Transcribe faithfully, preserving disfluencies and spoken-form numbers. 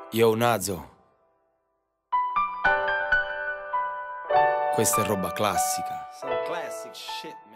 Yo Nazo, questa è roba classica. Some classic shit,